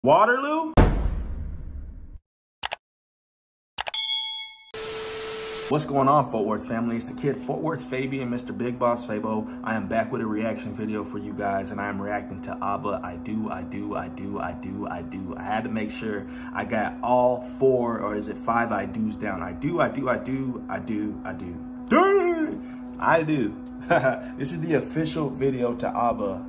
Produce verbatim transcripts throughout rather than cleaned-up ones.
Waterloo? What's going on, Fort Worth family? It's the kid Fort Worth Fabian, Mister Big Boss Fabo. I am back with a reaction video for you guys, and I am reacting to Abba. I do, I do, I do, I do, I do. I had to make sure I got all four, or is it five I do's down? I do, I do, I do, I do, I do. Dang! I do. This is the official video to Abba.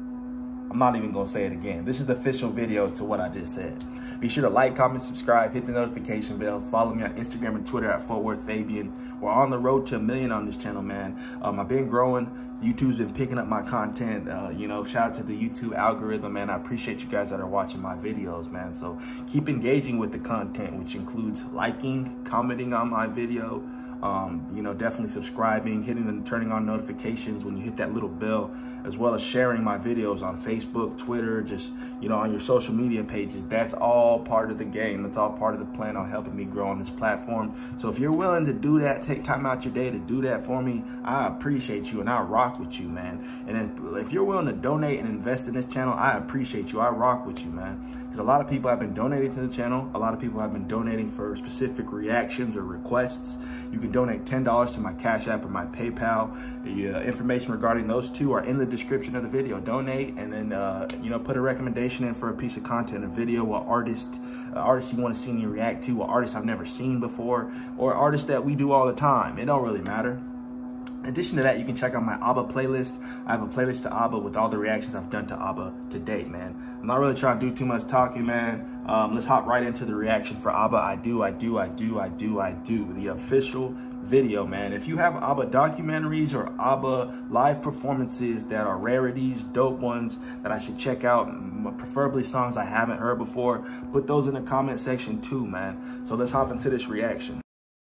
I'm not even gonna say it again. This is the official video to what I just said. Be sure to like, comment, subscribe, hit the notification bell. Follow me on Instagram and Twitter at Fort Worth Fabian. We're on the road to a million on this channel, man. Um, I've been growing. YouTube's been picking up my content. Uh, you know, shout out to the YouTube algorithm, man. I appreciate you guys that are watching my videos, man. So keep engaging with the content, which includes liking, commenting on my video. Um, you know, definitely subscribing, hitting and turning on notifications when you hit that little bell, as well as sharing my videos on Facebook, Twitter, just, you know, on your social media pages. That's all part of the game. That's all part of the plan on helping me grow on this platform. So if you're willing to do that, take time out your day to do that for me, I appreciate you and I rock with you, man. And then if you're willing to donate and invest in this channel, I appreciate you. I rock with you, man. Because a lot of people have been donating to the channel. A lot of people have been donating for specific reactions or requests. You can donate ten dollars to my Cash App or my PayPal. The uh, information regarding those two are in the description of the video. Donate and then, uh, you know, put a recommendation in for a piece of content, a video, an artist, uh, artist you want to see me react to, an artist I've never seen before, or artists that we do all the time. It don't really matter. In addition to that, you can check out my Abba playlist. I have a playlist to Abba with all the reactions I've done to Abba to date, man. I'm not really trying to do too much talking, man. Um, let's hop right into the reaction for Abba. I do, I do, I do, I do, I do. The official video, man. If you have Abba documentaries or Abba live performances that are rarities, dope ones that I should check out, preferably songs I haven't heard before, put those in the comment section too, man. So let's hop into this reaction.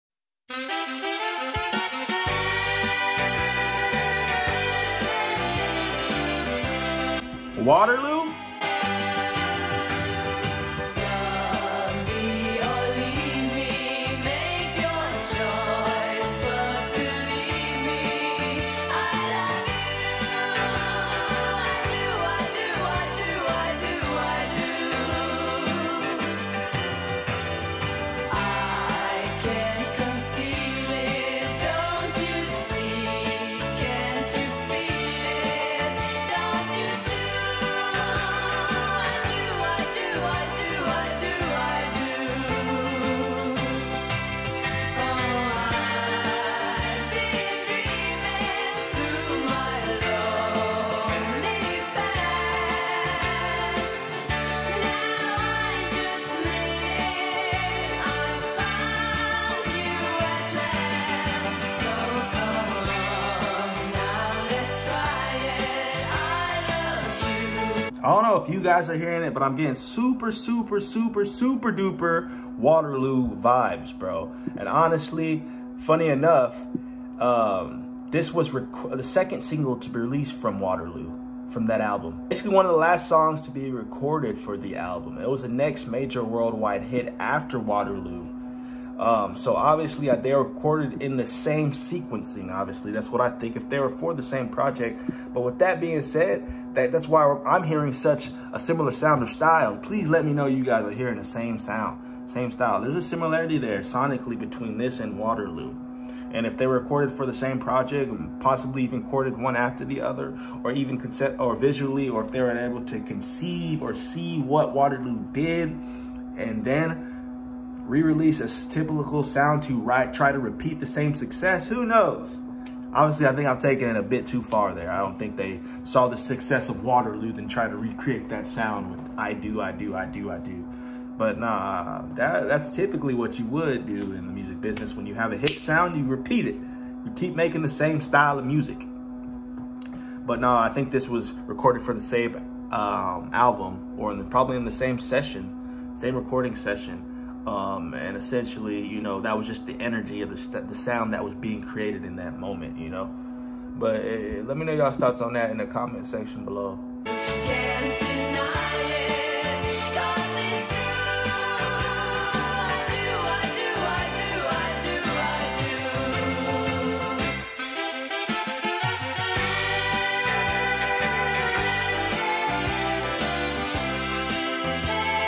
Waterloo? I don't know if you guys are hearing it, but I'm getting super, super, super, super duper Waterloo vibes, bro. And honestly, funny enough, um, this was the second single to be released from Waterloo, from that album. Basically one of the last songs to be recorded for the album. It was the next major worldwide hit after Waterloo. Um, so obviously uh, they were recorded in the same sequencing, obviously. That's what I think, if they were for the same project. But with that being said, that, that's why I'm hearing such a similar sound or style. Please let me know you guys are hearing the same sound, same style. There's a similarity there sonically between this and Waterloo. And if they were recorded for the same project, possibly even recorded one after the other, or even concept or visually, or if they were able to conceive or see what Waterloo did, and then re-release a typical sound to right, try to repeat the same success, who knows? Obviously, I think I'm taking it a bit too far there. I don't think they saw the success of Waterloo and try to recreate that sound with I do, I do, I do, I do. But nah, that, that's typically what you would do in the music business. When you have a hit sound, you repeat it. You keep making the same style of music. But no, I think this was recorded for the same um, album, or in the, probably in the same session, same recording session. Um, and essentially, you know, that was just the energy of the, st the sound that was being created in that moment, you know. But uh, let me know y'all's thoughts on that in the comment section below. Can't deny it, 'cause it's true. I do, I do, I do, I do, I do.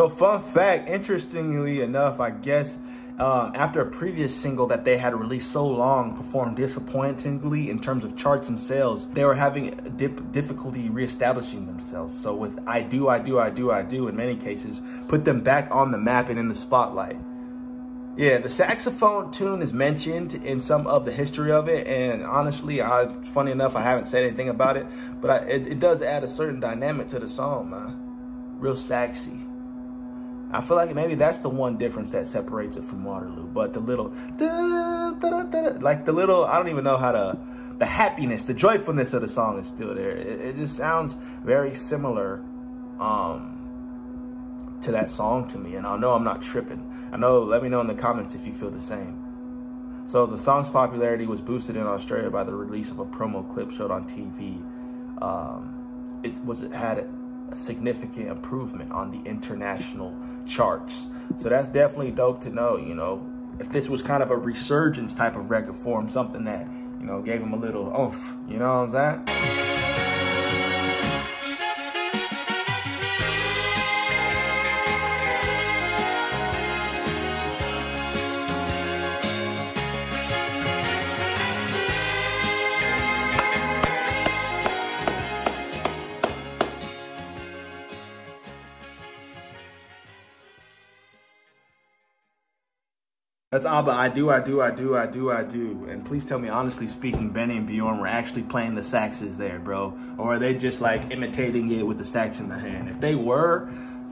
So fun fact, interestingly enough, I guess, um, after a previous single that they had released so long performed disappointingly in terms of charts and sales, they were having dip difficulty reestablishing themselves. So with I Do, I Do, I Do, I Do, in many cases, put them back on the map and in the spotlight. Yeah, the saxophone tune is mentioned in some of the history of it, and honestly, I, funny enough, I haven't said anything about it, but I, it, it does add a certain dynamic to the song, man. Real sexy. I feel like maybe that's the one difference that separates it from Waterloo, but the little, da, da, da, da, like the little, I don't even know how to, the happiness, the joyfulness of the song is still there. It, it just sounds very similar um, to that song to me, and I know I'm not tripping. I know, let me know in the comments if you feel the same. So the song's popularity was boosted in Australia by the release of a promo clip showed on T V. Um, it was it had a significant improvement on the international charts. So that's definitely dope to know, you know. If this was kind of a resurgence type of record for him, something that, you know, gave him a little oomph, you know what I'm saying? That's Abba, I do, I do, I do, I do, I do. And please tell me, honestly speaking, Benny and Bjorn were actually playing the saxes there, bro. Or are they just like imitating it with the sax in their hand? If they were,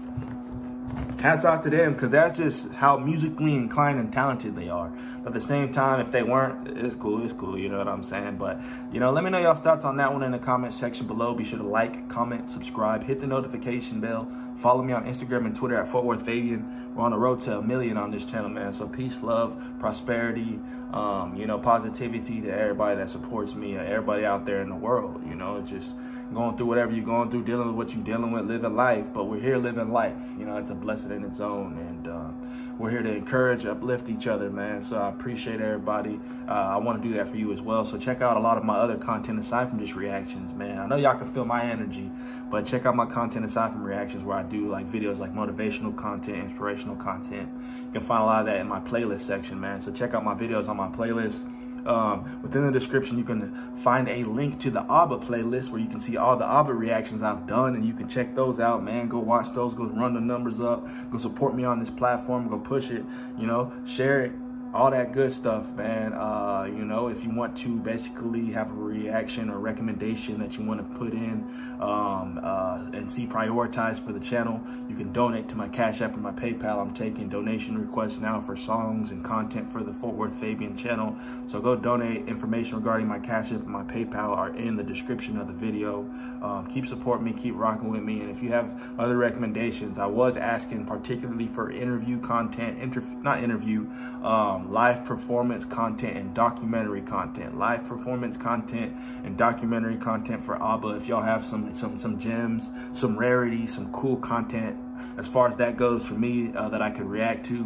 hats off to them, because that's just how musically inclined and talented they are. But at the same time, if they weren't, it's cool, it's cool, you know what I'm saying? But, you know, let me know y'all's thoughts on that one in the comment section below. Be sure to like, comment, subscribe, hit the notification bell. Follow me on Instagram and Twitter at Fort Worth Fabian. We're on the road to a million on this channel, man. So peace, love, prosperity, um, you know, positivity to everybody that supports me, uh, everybody out there in the world, you know, just going through whatever you're going through, dealing with what you're dealing with, living life. But we're here living life. You know, it's a blessing in its own. And um, we're here to encourage, uplift each other, man. So I appreciate everybody. Uh, I want to do that for you as well. So check out a lot of my other content aside from just reactions, man. I know y'all can feel my energy, but check out my content aside from reactions where I do like videos like motivational content, inspirational content. You can find a lot of that in my playlist section, man. So check out my videos on my playlist. Um, within the description, you can find a link to the Abba playlist where you can see all the Abba reactions I've done, and you can check those out, man. Go watch those, go run the numbers up, go support me on this platform, go push it, you know, share it, all that good stuff, man. Uh, you know, if you want to basically have a reaction or recommendation that you want to put in um, uh, and see prioritized for the channel, you can donate to my Cash App and my PayPal. I'm taking donation requests now for songs and content for the Fort Worth Fabian channel. So go donate. Information regarding my Cash App and my PayPal are in the description of the video. Um, keep supporting me, keep rocking with me. And if you have other recommendations, I was asking particularly for interview content, inter not interview, um, live performance content and documentary content. Live performance content and documentary content for Abba. If y'all have some some some gems, some rarities, some cool content as far as that goes for me uh, that I could react to,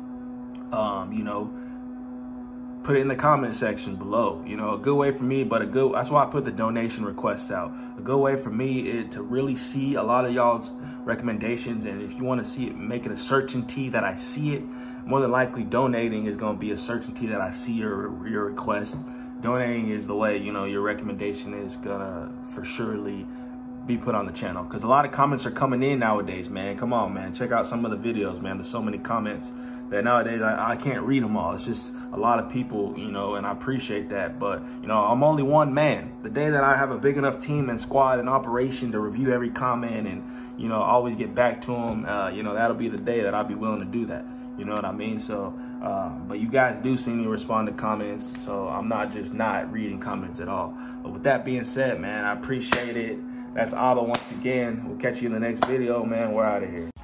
um, you know, put it in the comment section below. You know, a good way for me, but a good, that's why I put the donation requests out. A good way for me is to really see a lot of y'all's recommendations, and if you want to see it, make it a certainty that I see it. More than likely, donating is going to be a certainty that I see your your request. Donating is the way, you know, your recommendation is gonna for surely be put on the channel, because a lot of comments are coming in nowadays, man. Come on, man, check out some of the videos, man. There's so many comments that nowadays I, I can't read them all. It's just a lot of people, you know, and I appreciate that. But, you know, I'm only one man. The day that I have a big enough team and squad and operation to review every comment and, you know, always get back to them, uh, you know, that'll be the day that I'll be willing to do that. You know what I mean? So, uh, but you guys do see me respond to comments, so I'm not just not reading comments at all. But with that being said, man, I appreciate it. That's Abba once again. We'll catch you in the next video, man. We're out of here.